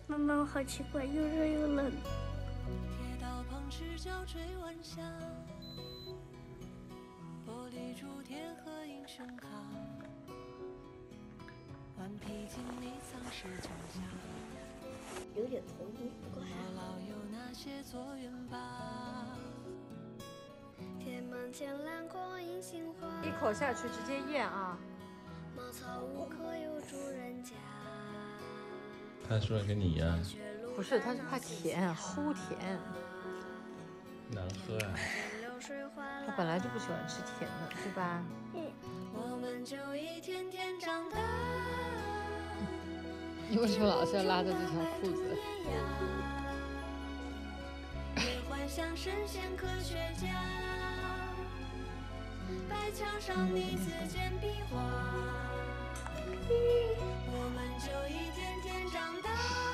妈妈，我好奇怪，又热又冷。 铁道旁赤脚追晚霞，玻璃珠天河映盛开，顽皮筋里藏时长夏。 有点头晕，不过还好。 老有那些作园坝，天门前蓝光映杏花。 一口下去直接咽啊！ 茅草屋可有住人家？ 他说的跟你一样， 不是，他是怕甜，齁甜。 难喝啊！ 他本来就不喜欢吃甜的，对吧？ 我们就一天天长大。 你为什么老是要拉着这条裤子？ 也幻想神仙科学家，白墙上泥字简笔画。我们就一天天长大。